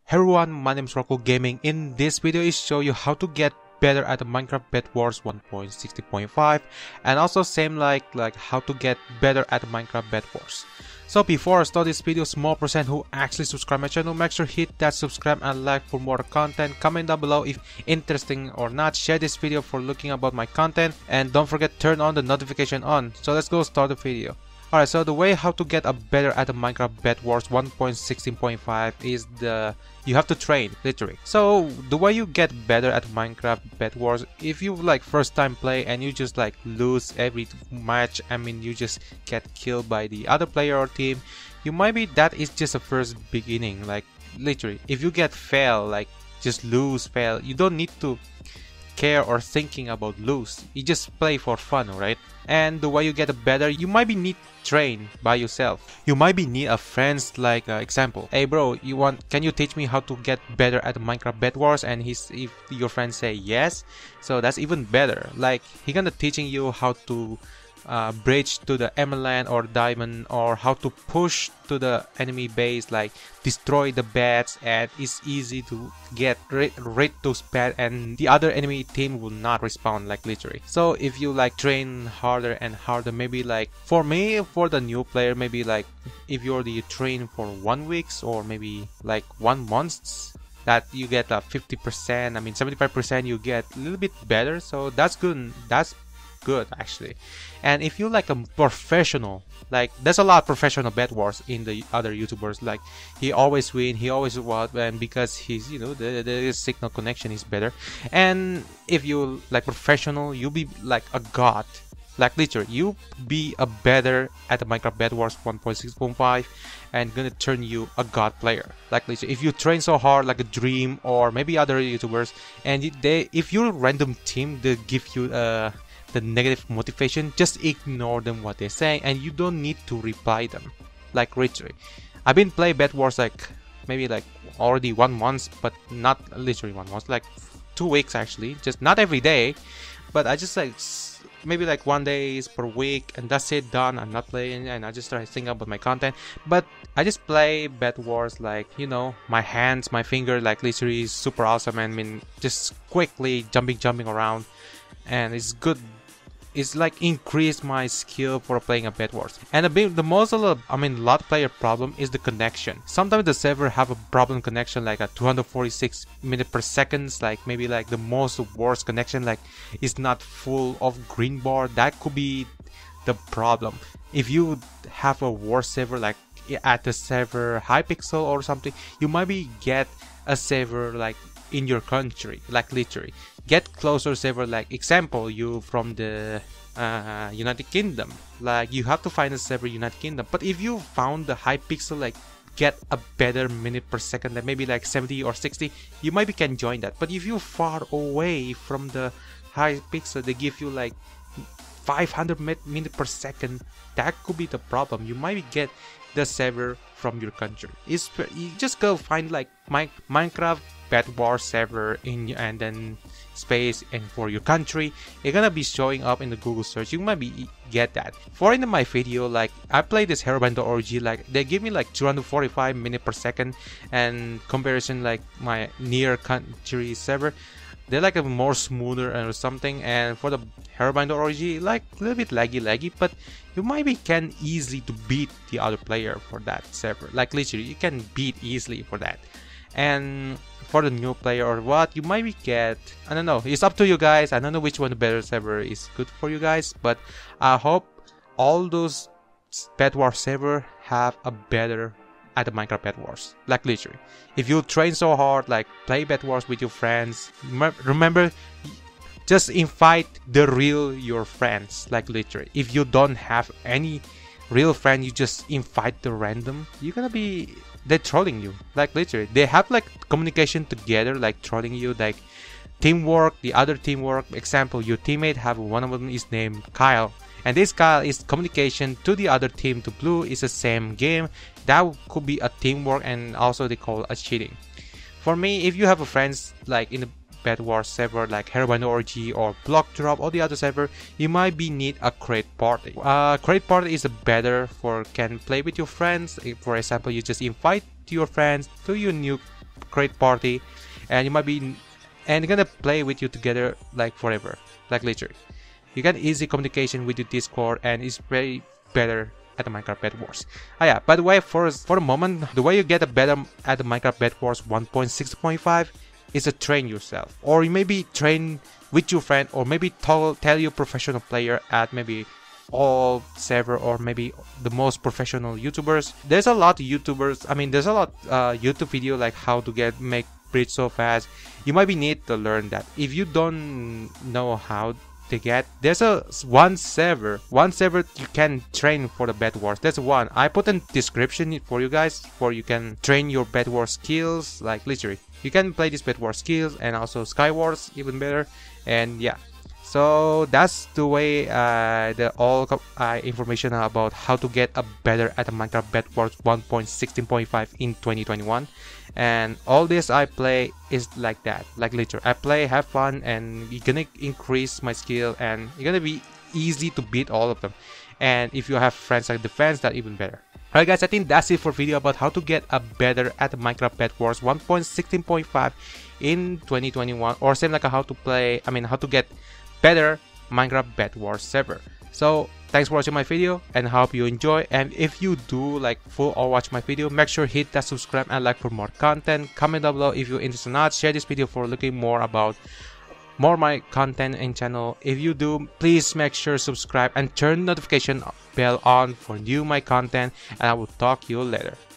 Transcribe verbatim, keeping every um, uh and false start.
Hey everyone, my name is Rocco Gaming. In this video is show you how to get better at the Minecraft Bed Wars one point sixty point five, and also same like like how to get better at the Minecraft Bed Wars. So before I start this video, small percent who actually subscribe my channel, make sure hit that subscribe and like for more content. Comment down below if interesting or not. Share this video for looking about my content, and don't forget turn on the notification on. So let's go start the video. Alright, so the way how to get a better at the Minecraft Bed Wars one point sixteen point five is the you have to train, literally. So the way you get better at Minecraft Bed Wars, if you like first time play and you just like lose every match, I mean you just get killed by the other player or team, you might be that is just a first beginning, like literally. If you get fail, like just lose, fail, you don't need to care or thinking about lose, you just play for fun, right? And the way you get better, you might be need train by yourself. You might be need a friends, like uh, example, hey bro, you want can you teach me how to get better at Minecraft Bed Wars? And he's if your friends say yes, so that's even better. Like he gonna teaching you how to Uh, bridge to the emerald or diamond, or how to push to the enemy base, like destroy the beds, and it's easy to get rid, rid those beds and the other enemy team will not respawn, like literally. So if you like train harder and harder, maybe like for me, for the new player, maybe like if you're the train for one weeks or maybe like one month, that you get a fifty percent, I mean seventy-five percent, you get a little bit better. So that's good, that's good actually. And if you like a professional, like there's a lot of professional Bed Wars in the other YouTubers, like he always win, he always what, and because he's, you know, the, the signal connection is better. And if you like professional, you'll be like a god, like literally you be a better at the Minecraft Bed Wars one point six point five, and gonna turn you a god player, like literally. If you train so hard like a Dream or maybe other YouTubers, and they if your random team they give you uh the negative motivation, just ignore them what they're saying, and you don't need to reply them, like literally. I've been playing Bed Wars like maybe like already one month, but not literally one month, like two weeks actually, just not every day, but I just like maybe like one day per week, and that's it, done. I'm not playing, and I just try to think about my content. But I just play Bed Wars, like, you know, my hands, my finger, like literally is super awesome. I mean just quickly jumping jumping around, and it's good. It's like increase my skill for playing a Bed Wars. And the big, the most of the, I mean lot player problem is the connection. Sometimes the server have a problem connection, like a two hundred forty-six minute per seconds, like maybe like the most worst connection, like it's not full of green bar. That could be the problem. If you have a worse server, like at the server Hypixel or something, you might be get a server like in your country, like literally get closer server, like example you from the uh, United Kingdom, like you have to find a server United Kingdom. But if you found the Hypixel, like get a better minute per second, like maybe like seventy or sixty, you maybe can join that. But if you far away from the Hypixel, they give you like five hundred minute per second, that could be the problem. You might get the server from your country. It's, you just go find like my Minecraft Bed Wars server in, and then space, and for your country it's gonna be showing up in the Google search. You might be get that. For in my video, like I play this Herobrine dot org, like they give me like two hundred forty-five minute per second, and comparison like my near country server, they're like a more smoother or something. And for the Herobrine dot org, like a little bit laggy laggy, but you might be can easily to beat the other player for that server, like literally you can beat easily for that. And for the new player or what, you might be get, I don't know, it's up to you guys. I don't know which one the better server is good for you guys, but I hope all those Bed Wars server have a better at the Minecraft Bed Wars, like literally. If you train so hard, like play Bed Wars with your friends, remember just invite the real your friends, like literally. If you don't have any real friend, you just invite the random, you're gonna be, they're trolling you, like literally. They have like communication together, like trolling you, like teamwork, the other teamwork. Example, your teammate have one of them is named Kyle, and this Kyle is communication to the other team to blue. Is the same game. That could be a teamwork, and also they call a cheating. For me, if you have a friends like in the Bed Wars server like Herobrine dot org or Block Drop or the other server, you might be need a crate party. Uh, crate party is better for can play with your friends. For example, you just invite your friends to your new create party, and you might be and gonna play with you together like forever, like literally. You can easy communication with your Discord, and it's very better at the Minecraft Bed Wars. Ah yeah, by the way, for for the moment, the way you get a better at the Minecraft Bed Wars one point six point five is to train yourself, or you maybe train with your friend, or maybe tell tell your professional player at maybe all server, or maybe the most professional YouTubers. There's a lot of YouTubers. I mean, there's a lot uh, YouTube video like how to get make bridge so fast. You might be need to learn that. If you don't know how to get, there's a one server, one server you can train for the Bed Wars. That's one I put in description for you guys, for you can train your Bed Wars skills. Like literally, you can play this Bed Wars skills and also Sky Wars even better. And yeah. So that's the way uh, the all uh, information about how to get a better at the Minecraft Bed Wars one point sixteen point five in twenty twenty-one. And all this I play is like that, like literally I play, have fun, and you're gonna increase my skill, and you're gonna be easy to beat all of them. And if you have friends like defense, that even better. Alright guys, I think that's it for video about how to get a better at the Minecraft Bed Wars one point sixteen point five in twenty twenty-one, or same like how to play, I mean how to get better Minecraft Bed Wars server. So thanks for watching my video, and I hope you enjoy. And if you do like full or watch my video, make sure hit that subscribe and like for more content. Comment down below if you're interested or not. Share this video for looking more about more my content and channel. If you do, please make sure subscribe and turn notification bell on for new my content, and I will talk to you later.